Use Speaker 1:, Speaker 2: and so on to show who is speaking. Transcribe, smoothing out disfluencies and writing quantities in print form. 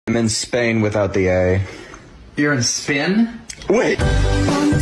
Speaker 1: I'm in Spain without the A.
Speaker 2: You're in spin?
Speaker 1: Wait.